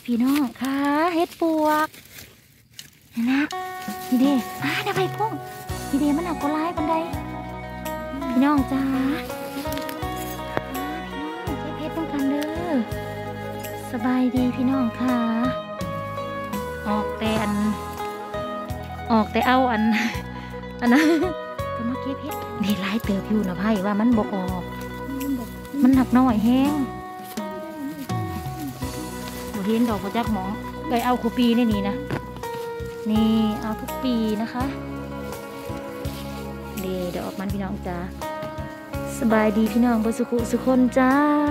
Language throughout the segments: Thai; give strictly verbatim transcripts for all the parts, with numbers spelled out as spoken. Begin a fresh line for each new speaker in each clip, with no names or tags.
พี่น้องค่ะเฮ็ดปวกนะนี่เด้อ่าเดี๋ยวไปกุ้งนี่เด้มันหนักกว่าลายบันไดพี่น้องจ้าพี่น้องเก็บเฮ็ดต้องกันเด้อสบายดีพี่น้องค่ะออกแต่อันออกแต่เอาอันอันนั้นก็มาเก็บเฮ็ดนี่ลายเติบอยู่นะไพ่ว่ามันบกออกมันหนักน้อยแห้งเห็นดอกกระจักหมองเลยเอาคูปีนี่นี่นะนี่เอาทุกปีนะคะเดี๋ยวเดี๋ยวออกมันพี่น้องจ้าสบายดีพี่น้องบนสุขุสุคนจ้า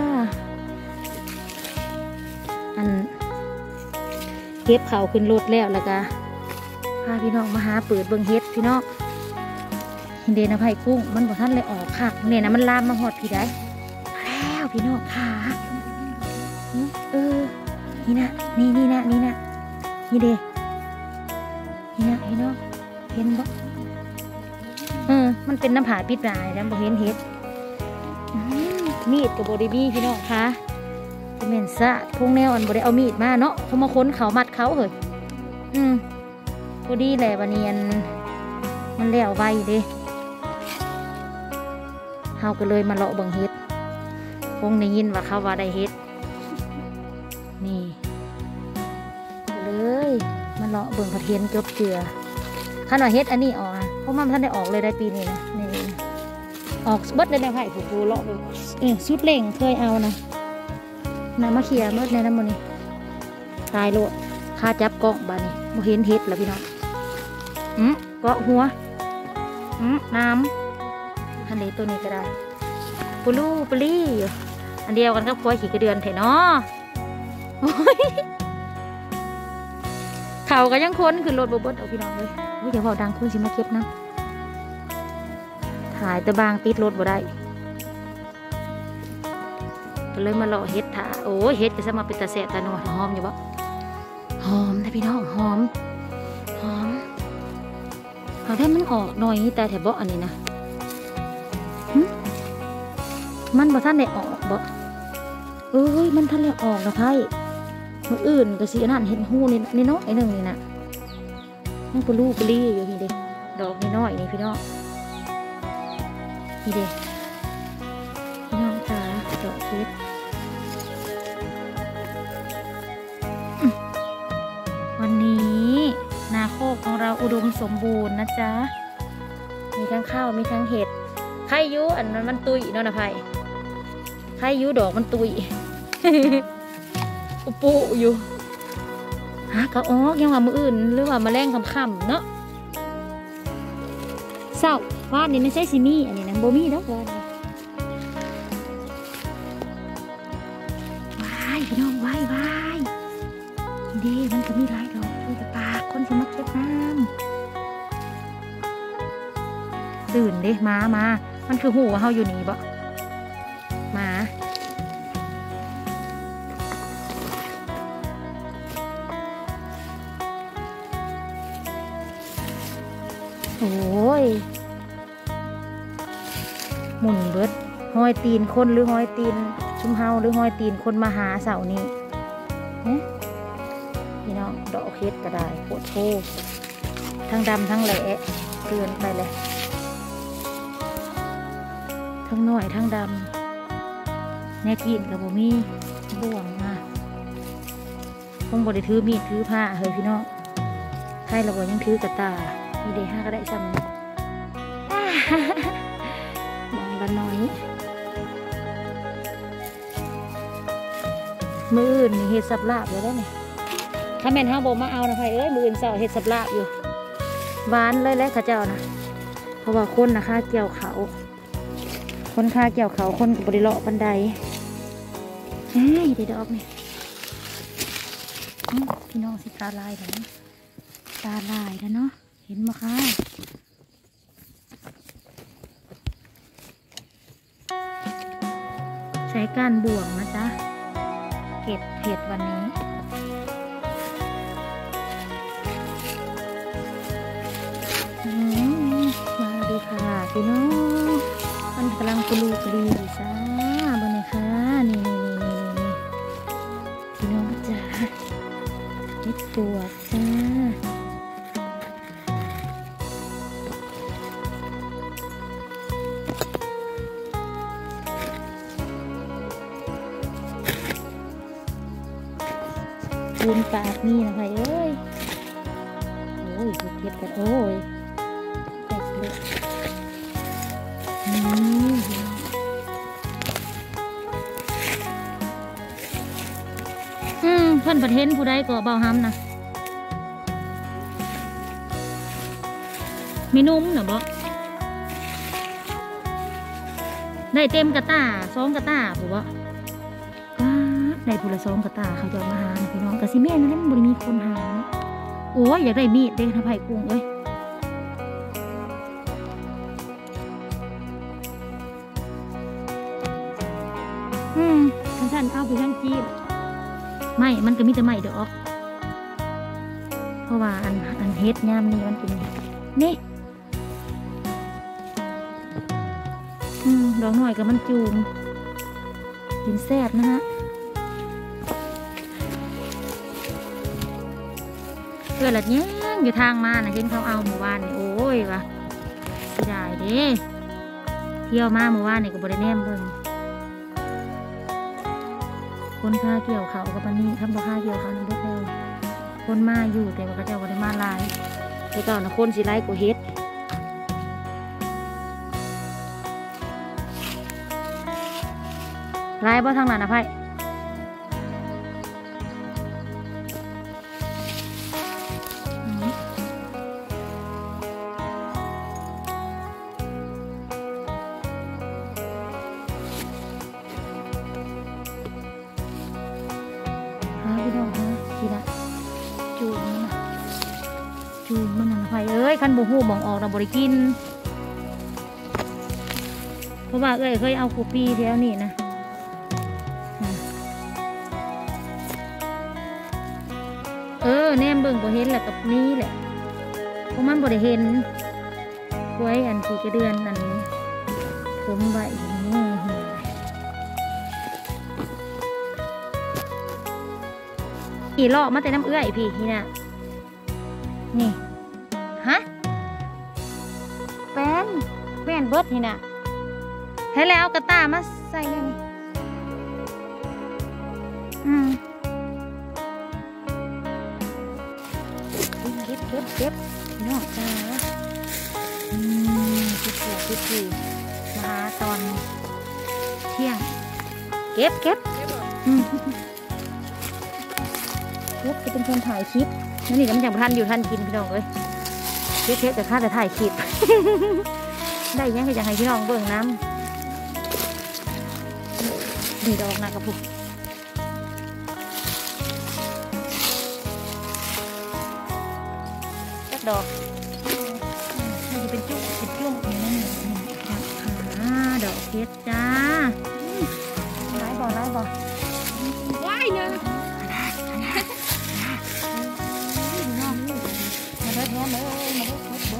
อันเก็บเขาขึ้นรถแล้วแล้วก็พาพี่น้องมาหาเปิดเบิ้งเฮ็ดพี่น้องเดนอภัยกุ้งมันบอกท่านเลยออกค่ะเนี่ยนะมันลามมาหอดพี่ได้แล้วพี่น้องค่ะเออนี่นะนี่นี่นะนี่นะนี่เด้นี่นะเห็นเนาะเห็นบ่เออมันเป็นน้ำผาปิดรายนะบ่เห็นเห็ดมีดกับบริบีพี่น้องคะจะเหม็นซะพวกแนวอันบริเอามีดมาเนาะเขามาค้นเขามัดเขาเหรออืมพอดีแหละวันนี้มันแล้วไวเด้เฮาก็เลยมาเลาะเบิ่งเห็ดคงได้ยินว่าเขาว่าได้เห็ดนี่เลยมาเลาะเบิ่งกระเทียนจบเจือขนาดเฮ็ดอันนี้ออกเพราะมันท่านได้ออกเลยได้ปีนี้นะนี่ออกเบิดได้ในไผ่ผูผูเลาะเลยเออสุดเล่งเคยเอานะน้ำมะเขียเบิดในน้ำมันนี่ตายโลดข้าจับกล้องบานี่มาเห็นเฮ็ดแล้วพี่น้องอืมเกาะหัวอืมน้ำทะเลตัวนี้ก็ได้ปูลูปลี่อยู่อันเดียวกันกับควายขี่กระเดือนเถอะเนาะเขาก็ยังค้นคือรถบบดเอาพี่น้องเลยเดี๋ยวบอกดังคุณสิมาเก็บนะถ่ายตะบางติดรถบ่ได้ก็เลยมาเลาะเฮ็ดถ่าโอ้เฮ็ดก็จะมาเป็นตาแสบตาหนวดหอมอยู่บ่หอมนะพี่น้องหอมหอมเอาแค่มันออกหน่อยแต่แถบบ่อันนี้นะมันบ่ท่านได้ออกบ่เอ้ยมันท่านได้ออกนะไพ่มืออื่นก็สีนั่นเห็นหูนี่นี่น้อยไอ้หนึ่งนี่นะมันปลูปลีอยู่นี่เด็กดอกนี่น้อยนี่พี่น้องนี่เด็กพี่น้องจ้าดอกเฮ็ดวันนี้นาโคกของเราอุดมสมบูรณ์นะจ๊ะมีทั้งข้าวมีทั้งเห็ดไข่ยุอันนั้นมันตุยเนาะนะไผ่ไข่ยุดอกมันตุยอุปุอยู่ฮะก็อ๋อยังว่ามืออื่นหรือว่ามาแรงคำๆเนาะเศร้าว่านี่ไม่ใช่ซิมี่อันนี้นะโบมี่แล้วว่านี่วายพี่น้องวายวายเด้มันก็มีหลายดอกคือปากคนสมัครเก็บน้ำตื่นเด้มามามันคือหูว่าเฮาอยู่นี่บ่มาโอ้ยหมุนเบิดห้อยตีนคนหรือห้อยตีนชุมเฮาหรือห้อยตีนคนมาหาเสานี้พี่น้องดอกเฮ็ดก็ได้โคตรโคทั้งดำทั้งแหล่เกินไปเลยทั้งหน่อยทั้งดำแน่กินกับบ่มีบ่วงมาคงบ่ได้ถือมีดถือผ้าเฮ้ยพี่น้องใครเราบ่ยังถือกระตามีเดห้าก็ได้ซ้ำมองกันน้อยมืออื่นเห็ดสับลาบอยู่แล้วเนี่ยถ้าแม่นห้าโบมาเอานะไผ่เอ้ยมืออื่นเสาเห็ดสับลาบอยู่หวานเลยแล้วข้าเจ้านะเพราะว่าคนนะค่าเกี่ยวเขาคนค่าเกี่ยวเขาคนกับบริเลาะบันไดเฮ้ยเดี๋ยวออกนี่พี่น้องสิตาลายแล้วตาลายแล้วเนาะเห็นไหมคะใช้การบ่วงนะจ๊ะเก็บเห็ดวันนี้มาดูค่ะพี่น้องมันกำลังปลูกดีจ้าบนนี้ค่ะนี่นี่นี่นี่พี่น้องจ้าเฮ็ดปวกจ้าปูนปากนี่นะคะเอ้ยโอ้ยเก็บกันโอ้ยแตกเลยนี่อืมเพิ่นประเทศผู้ใดก็เบาห้ำนะมีนุ่มเหรอบ่ได้เต็มกระตาสองกระตาผู้บ่ได้ผู้ละสองกระตาเขาจะมาหาพี่น้องกะสิแม่นั่นแหละมันบ่ได้มีคนหาโอ้ยอยากได้มีดเด้ทำไผ่กุ้งเอ้ยอืมท่านท่านเอาไปท่านจีบไม่มันก็มีแต่ไม่เด้อเพราะว่าอันอันเฮ็ดยามนี่มันเป็นนี่อืมดอกหน่อยกับมันจูมกินแซ่บนะฮะเพื่อนละเนี้ยอยู่ทางมานะเห็นเขาเอาหมู่บ้านนี่โอ้ยวะเสียดายเด้เที่ยวมาหมู่บ้านนี่ก็บริแนมเบิ่งคนค่าเกี่ยวเขากับปนี่ทำบ่ค่าเกี่ยวเขานั่นเบิดแล้วคนมาอยู่แต่ว่าเขาเจ้าบ่ได้มาหลายแต่เก่านะคนสิไล่กว่าเฮ็ดไล่บ่ทางนั้นนะไพ่พี่น้องฮะทีละจูบมันนะจูบมันนะไฟเอ้ยคันบูฮูมองออกเราบริกินเพราะว่าเอ้ยเคยเอาคูปีแถวนี่นะเออแนมเบิ่งบ่เห็นแหละกับนี้แหละเพราะมันบ่ได้เห็นไว้อันที่จะเดือนนั้นผมไว้อย่างนี้ขี่เลาะมาแต่น้ำเอื้อยพี่นี่นะนี่ฮะแป้นแป้นเบิดนี่นะให้แล้วเอากระตามาใส่เลยนี่อืมเก็บเก็บเก็บนอกจ้าอืมคิดเสียคิดสีมาตอนเที่ยงเก็บเก็บอืมจะเป็นคนถ่ายคลิปนั่นนี่ก็มันยังทันอยู่ทันกินพี่น้องเลยเช็ดๆแต่ข้าจะถ่ายคลิป ได้ยังก็จะให้พี่น้องเบิ่งน้ำดีดอกนะกระปุกจักดอกนี่จะเป็นจุ๊บเป็นจุ๊บนี่นี่ดอกเพชรจ้าไล่บ่อไล่บ่อว้ายเนี่ยมาเด้อมาเด้อมาเด้อมาเด้อ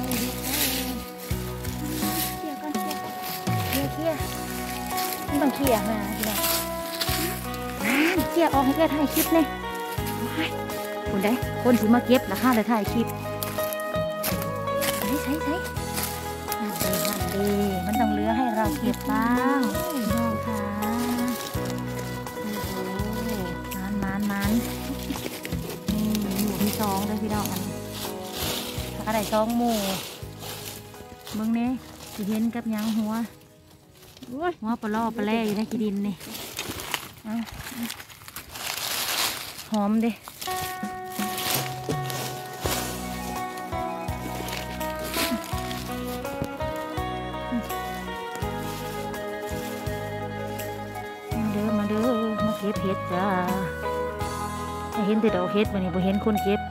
เขี่ยก่อนเขี่ยเขี่ยเขี่ยไม่ต้องเขี่ยมาพี่น้องเขี่ยออกให้เกิดถ่ายคลิปเลยคนได้คนถือมาเก็บราคาเลยถ่ายคลิปใส่ใส่ใส่นั่นดีนั่นดีมันต้องเหลือให้เราเก็บบ้างพี่น้องค่ะโอ้โหมันมันมันนี่หมู่ที่สองเลยพี่น้องอะไรสองหมู่เบิ่งนี่สิเห็นกับยังหัวหัวปลาล่อปลาแล่อยู่ในกีดินนี่หอมดิมาเด้อมาเด้อมาเก็บเห็ดจ้าเห็นแต่ดอกเห็ดวันนี้พอเห็นคนเก็บ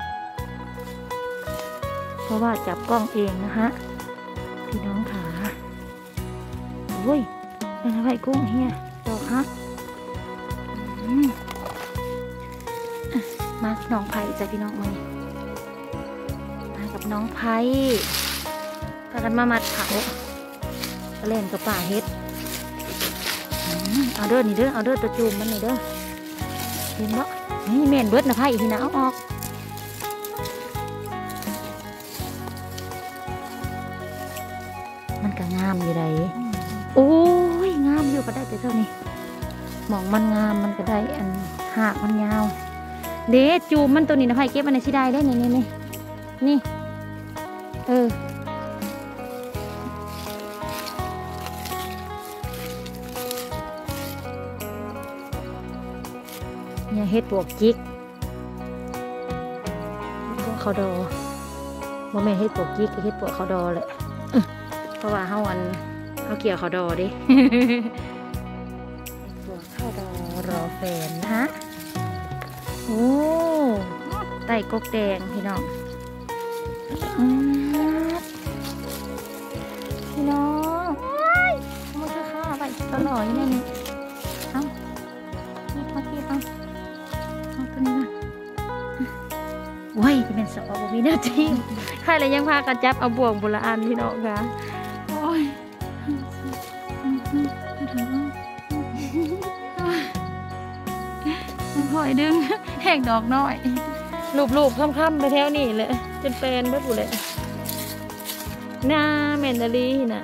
เพราะว่าจับกล้องเองนะฮะพี่น้องขาโอ้ยเป็นอะไรกุ้งเฮียดอกฮะมาน้องไผ่จ้ะพี่น้องมามากับน้องไผ่พากันมามัดเขาเล่นกับป่าเฮ็ดเอาเด้อนี่เด้อเอาเด้อตะจูมมันนี่เด้อเห็นบ่นี่แม่นเบิดนะไผ่ที่นะเอาออกามอยู่ไหนโอ้ยงามอยู่ก็ได้แต่เท่านี้หมองมันงามมันก็ได้อันหากมันยาวเด็ดจูมันตัวนี้นะไผ่เก็บมันในชิได้ได้นี่นี่นี่นี่เออเนี่ยเฮ็ดปวกจิกพวกเขาดอโมเมนเฮ็ดปวกจิกเฮ็ดปวกเขาดอเลยเพราะว่าเฮาอันเฮาเกี่ยวเขาดอดิปวกเขาดอรอแฟนนะฮะโอ้ไต่กกแดงพี่น้องพี่น้องมันคือข้าไปตลอดนี่นี่เอ้านี่มาที่เอ้าเอาตัวนี้มาว้ายจะเป็นสอบวินาทีใครเลยยังพากันจับเอาบ่วงบุระอันพี่น้องค่ะโอ้ยหอยดึงแหกดอกน้อยลูบๆค่ำๆไปแถวนี้เลยจนเป็นเบิดบุเลยหน้าแมนดาลีน่ะ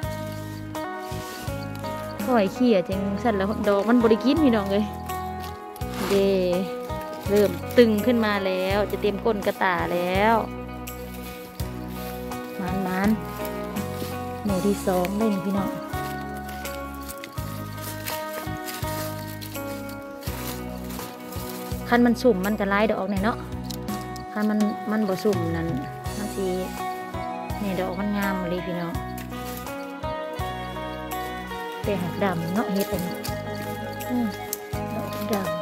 หอยเขี่ยจังสั่นแล้วดอกมันบริกินพี่น้องเลยเดเริ่มตึงขึ้นมาแล้วจะเต็มก้นกระตาแล้วมันมันหมู่ที่สองเล่นพี่น้องคันมันสุ่มมันก็ไล่ดอกเนี่ยเนาะคันมันมันบ่สุ่มนั่นมันสีเนี่ยดอกมันงามเลยพี่น้องแต่หักดำเนาะเฮ็ดอันนี้ดอกดำ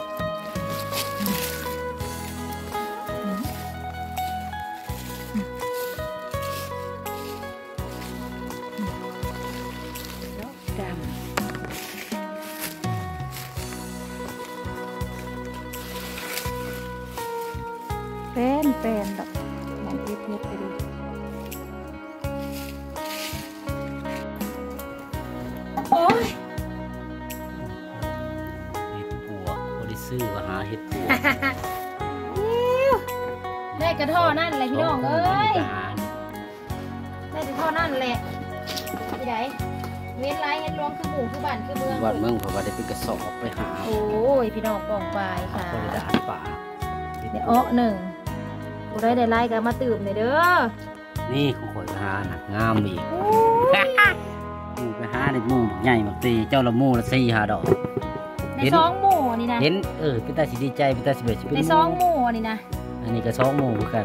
แป้นแป้นดอกมองเย็บเย็บไปดูโอ้ย
เห็ดปัวบริซื้อมาหาเห็ดปัว
ได้กระท่อนั่นเลยพี่น้องเอ้ยได้กระท่อนั่นแหละที่ไหนเว้นไรเห็ดรวงคือหมู่คือบ้านคือเมือง
บ้านเมืองเขาว่าได้เป็นกระสอบไปหา
โอ้ยพี่น้องปองปลายค่ะ
บริดานป่า
เดี๋ยวอ้อหนึ่งกูได้ได้ไล่กันมาตื่มเลยเด้อ
นี่ของข่อยหาหนักงามอีกมูไปหาในมูใหญ่บักตีเจ้าละมูละสี่หาดอก
ในซองหมูนี่นะ
เห็นเออเป็นตาสีดีใจเป็นตาสีเบ็ด
ในซองหมูนี่นะ
อันนี้ก็ซองหมูเหมือนกัน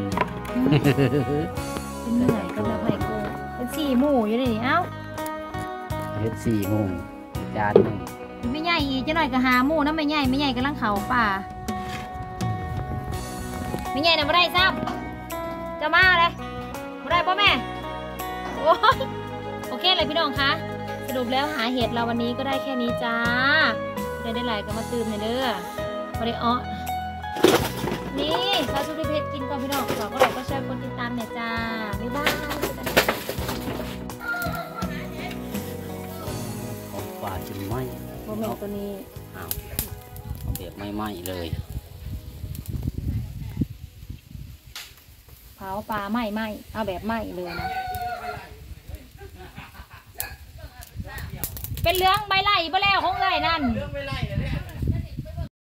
เป็นเหนื่อยก็แบบไหนกูเป็นสี่หมูอยู่นี่เอ้า
เห็ดสี่หมูจานหนึ่ง
ไม่ใหญ่อีกจะหน่อยก็หาหมูนะไม่ใหญ่ไม่ใหญ่กำลังเขาป่าไม่ใหญ่นะไม่ได้ซ้ำจะมาเลยไม่ได้ป่ะแม่โอ้ยโอเคเลยพี่น้องคะสรุปแล้วหาเห็ดเราวันนี้ก็ได้แค่นี้จ้าได้ได้หลายก็มาตื่มเลยเด้อพอได้อ้อนี่เราสุดที่เพชรกินก่อนพี่น้องฝากก็ไลค์ก็แชร์กดติดตามเนี่ยจ้าบ๊ายบาย
ของป่าจนไหม
โมเมนต์ตัวนี้
อ้าวเบียบไม่ไหมเลย
เผาปลาไหม้ไหม้เอาแบบไหม้เลยนะเป็นเรื่องใบไล่ไปแล้วของไงนั่น